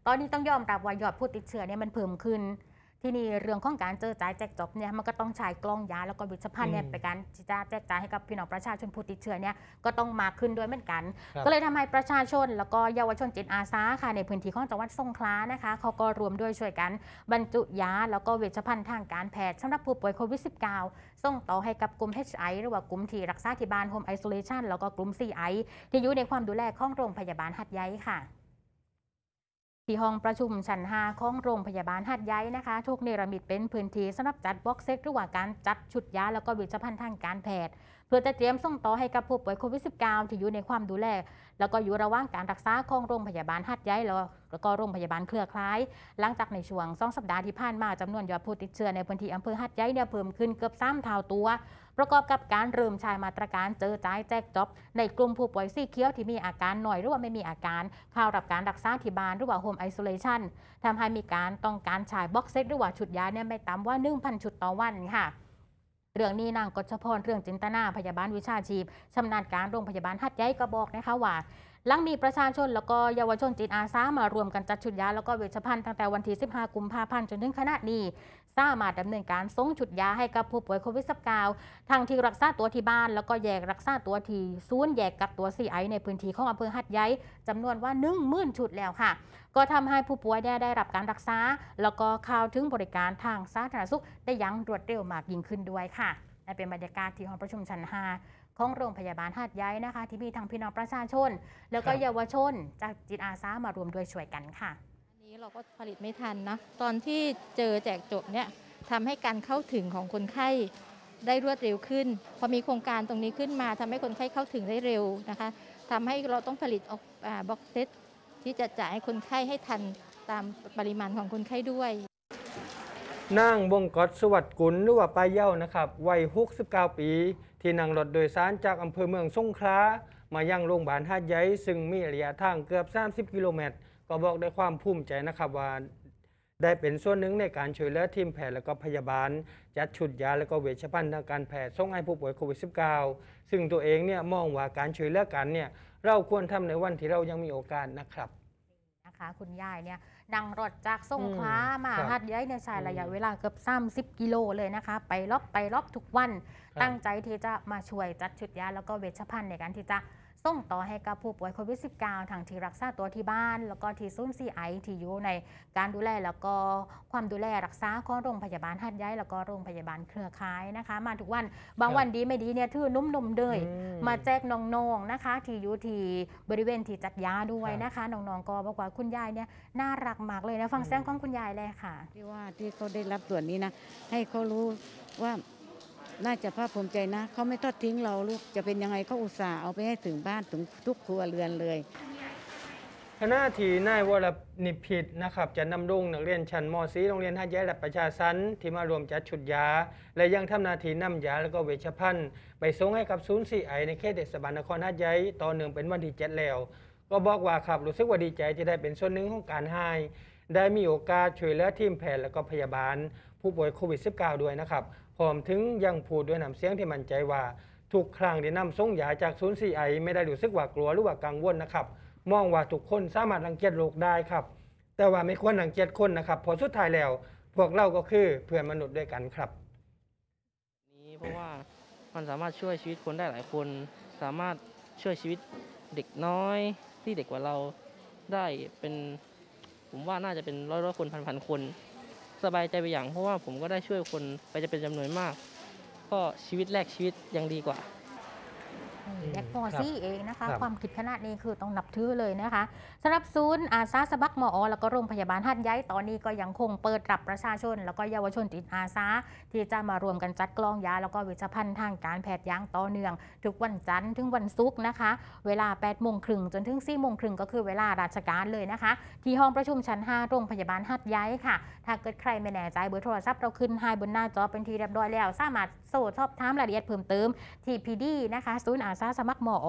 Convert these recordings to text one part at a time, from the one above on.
ตอนนี้ต้องยอมรับว่ายอดผู้ติดเชื้อเนี่ยมันเพิ่มขึ้นที่นี่เรื่องของการเจอจ่ายแจกจบเนี่ยมันก็ต้องใช้กล้องยาแล้วก็วิชภัณฑ์เนี่ยไปการที่จะแจกจ่ายให้กับพี่น้องประชาชนผู้ติดเชื้อเนี่ยก็ต้องมากขึ้นด้วยเหมือนกันก็เลยทำให้ประชาชนแล้วก็เยาวชนจิตอาสาค่ะในพื้นที่ของจังหวัดสงขลานะคะเขาก็รวมด้วยช่วยกันบรรจุยาแล้วก็เวชภัณฑ์ทางการแพทย์สำหรับผู้ป่วยโควิด -19 ส่งต่อให้กับกลุ่ม HI หรือว่ากลุ่มที่รักษาที่บ้าน Home Isolation แล้วก็กลุ่ม CI ที่อยู่ในความดูแลของโรงพยาบาลหัดใหญ่ค่ะที่ห้องประชุมชั้น5ของโรงพยาบาลหัดใหญ่นะคะถูกเนรมิตเป็นพื้นที่สำหรับจัดบ็อกเซตหรือว่าการจัดชุดยาแล้วก็เวชภัณฑ์ทางการแพทย์เพื่อจะเตรียมส่งต่อให้กับผู้ป่วยโควิด -19 ที่อยู่ในความดูแลแล้วก็อยู่ระหว่างการรักษาของโรงพยาบาลหัดใหญ่แล้วก็โรงพยาบาลเครือข่ายหลังจากในช่วง2 สัปดาห์ที่ผ่านมาจำนวนยอดผู้ติดเชื้อในพื้นที่อำเภอหัดใหญ่เนี่ยเพิ่มขึ้นเกือบ3 เท่าตัวประกอบกับการเริ่มใช้มาตรการเจอจ่ายแจกจ็อบในกลุ่มผู้ป่วยสีเขียวที่มีอาการหน่อยหรือว่าไม่มีอาการเข้ารับการรักษาที่บ้านหรือว่า Home Isolation ทำให้มีการต้องการฉายบ็อกเซตหรือว่าชุดยาเนี่ยไม่ต่ำว่า 1,000 ชุดต่อวันค่ะเรื่องนี้นางกฤษพรเรื่องจินตนาพยาบาลวิชาชีพชำนาญการโรงพยาบาลหัดใหญ่ก็บอกนะคะว่าหลังมีประชาชนแล้วก็เยาวชนจิตอาสามารวมกันจัดชุดยาแล้วก็เวชภัณฑ์ตั้งแต่วันที่15 กุมภาพันธ์จนถึงขณะนี้สามารถดำเนินการส่งชุดยาให้กับผู้ป่วยโควิด -19 ทางที่รักษาตัวที่บ้านแล้วก็แยกรักษาตัวที่ศูนย์แยกกักตัว CI ในพื้นที่ของอำเภอหัดใหญ่จำนวนว่า 10,000 ชุดแล้วค่ะก็ทำให้ผู้ป่วยได้รับการรักษาแล้วก็เข้าถึงบริการทางสาธารณสุขได้อย่างรวดเร็วมากยิ่งขึ้นด้วยค่ะและเป็นบรรยากาศที่ห้องประชุมชั้น5ของโรงพยาบาลหัดใหญ่นะคะที่มีทั้งพี่น้องประชาชนแล้วก็เยาวชนจากจิตอาสามารวมด้วยช่วยกันค่ะอันนี้เราก็ผลิตไม่ทันนะตอนที่เจอแจกจบเนี่ยทำให้การเข้าถึงของคนไข้ได้รวดเร็วขึ้นพอมีโครงการตรงนี้ขึ้นมาทำให้คนไข้เข้าถึงได้เร็วนะคะทำให้เราต้องผลิตออกบ็อกเซตที่จะจ่ายให้คนไข้ให้ทันตามปริมาณของคนไข้ด้วยนางบงกตสวัสดิ์กุลหรือว่าป้าเย้านะครับวัย69 ปีที่นั่งรถโดยสารจากอำเภอเมืองสงขลามายังโรงพยาบาลหัดใหญ่ซึ่งมีระยะทางเกือบ30 กิโลเมตรก็บอกด้วยความภูมิใจนะครับว่าได้เป็นส่วนหนึ่งในการช่วยเหลือทีมแพทย์และก็พยาบาลจัดชุดยาและก็เวชภัณฑ์ทางการแพทย์ส่งให้ผู้ป่วยโควิด -19 ซึ่งตัวเองเนี่ยมองว่าการช่วยเหลือกันเนี่ยเราควรทำในวันที่เรายังมีโอกาสนะครับนะคะคุณยายเนี่ยนั่งรถจากสงขลามาหัดใหญ่ในใช้ระยะเวลาเกือบ30 กิโลเลยนะคะไปรอบทุกวันตั้งใจที่จะมาช่วยจัดชุดยาแล้วก็เวชภัณฑ์ในการที่จะส่งต่อให้กับผู้ป่วยโควิด -19 ทางที่รักษาตัวที่บ้านแล้วก็ที่ศูนย์ CI ที่อยู่ในการดูแลแล้วก็ความดูแลรักษาของโรงพยาบาลหัดใหญ่แล้วก็โรงพยาบาลเครือข่ายนะคะมาทุกวันบางวันดีไม่ดีเนี่ยถือนุ่มๆเลยมาแจกน้องๆนะคะที่อยู่ที่บริเวณที่จัดยาด้วยนะคะน้องๆก็บอกว่าคุณยายเนี่ยน่ารักมากเลยนะฟังเสียงของคุณยายเลยค่ะที่ว่าที่เขาได้รับส่วนนี้นะให้เขารู้ว่าน่าจะภาคภูมิใจนะเขาไม่ทอดทิ้งเราลูกจะเป็นยังไงเขาอุตส่าห์เอาไปให้ถึงบ้านถึงทุกครัวเรือนเลยคณะที่นายวรนิพิษนะครับจะนำรงนักเรียนชั้นม .4 โรงเรียนหัดใหญ่และประชาสันที่มารวมจัดชุดยาและยังทำหน้าที่นำยาและก็เวชภัณฑ์ไปส่งให้กับศูนย์ CI ในเขตเทศบาลนครหัดใหญ่ต่อเนื่องเป็นวันที่7แล้วก็บอกว่าครับรู้สึกว่าดีใจที่ได้เป็นส่วนหนึ่งของการให้ได้มีโอกาสช่วยเหลือทีมแพทย์และก็พยาบาลผู้ป่วยโควิด -19 ด้วยนะครับพร้อมถึงยังพูดด้วยน้ำเสียงที่มั่นใจว่าทุกครั้งที่นำส่งยาจากศูนย์ CI ไม่ได้รู้สึกว่ากลัวหรือว่ากังวลนะครับมองว่าทุกคนสามารถรังเกียจโรคได้ครับแต่ว่าไม่ควรรังเกียจคนนะครับเพราะสุดท้ายแล้วพวกเราก็คือเพื่อนมนุษย์ด้วยกันครับนี้เพราะว่ามันสามารถช่วยชีวิตคนได้หลายคนสามารถช่วยชีวิตเด็กน้อยที่เด็กกว่าเราได้เป็นผมว่าน่าจะเป็นร้อยคนพันคนสบายใจไปอย่างเพราะว่าผมก็ได้ช่วยคนไปจะเป็นจำนวนมากก็ชีวิตแรกชีวิตยังดีกว่าแอคโมซี่เองนะคะความคิดขนาดนี้คือต้องนับถือเลยนะคะสำหรับศูนย์อาสาสมัครมอแล้วก็โรงพยาบาลหัดใหญ่ตอนนี้ก็ยังคงเปิดรับประชาชนแล้วก็เยาวชนจิตอาสาที่จะมารวมกันจัดกล้องยาแล้วก็เวชภัณฑ์ทางการแพทย์อย่างต่อเนื่องทุกวันจันทร์ถึงวันศุกร์นะคะเวลา 8:30 จนถึง 4:30 ก็คือเวลาราชการเลยนะคะที่ห้องประชุมชั้น 5 โรงพยาบาลหัดใหญ่ค่ะถ้าเกิดใครไม่แน่ใจเบอร์โทรศัพท์เราขึ้นให้บนหน้าจอเป็นทีเรียบร้อยแล้วสามารถสอบถามรายละเอียดเพิ่มเติมที่พีดีนะคะศูนย์อาสาสมัครมอ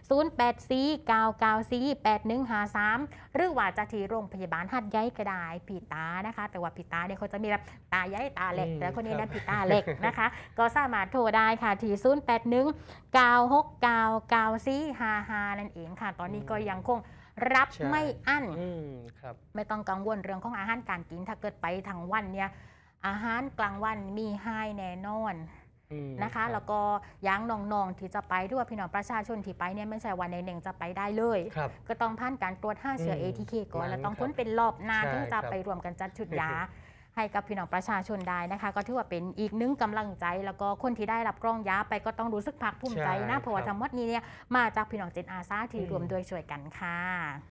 0849948153หรือว่าจะที่โรงพยาบาลหัดใหญ่ก็ได้พีตานะคะแต่ว่าพีตาเนี่ยเขาจะมีแบบตาใหญ่ตาเล็กแต่คนนี้นะพีตาเล็กนะคะก็สามารถโทรได้ค่ะที่0819699455นั่นเองค่ะตอนนี้ก็ยังคงรับใช่ไม่อั้นครับไม่ต้องกังวลเรื่องของอาหารการกินถ้าเกิดไปทั้งวันเนี่ยอาหารกลางวันมีให้แน่นอนนะคะรับแล้วก็ย้างน้องๆที่จะไปด้วยพี่น้องประชาชนที่ไปเนี่ยไม่ใช่วันหนึ่งจะไปได้เลยครับก็ต้องผ่านการตรวจหาเชื้อ ATK ก่อน แล้วต้องพ้นเป็นรอบนานใช่ถึงจะครับไปรวมกันจัดชุดยา ให้กับพี่น้องประชาชนได้นะคะ ก็ถือว่าเป็นอีกหนึ่งกำลังใจ แล้วก็คนที่ได้รับกล้องยาไปก็ต้องรู้สึกภาคภูมิใจนะเพราะว่าทั้งหมดนี้เนี่ยมาจากพี่น้องจิตอาสาที่รวมด้วยช่วยกันค่ะ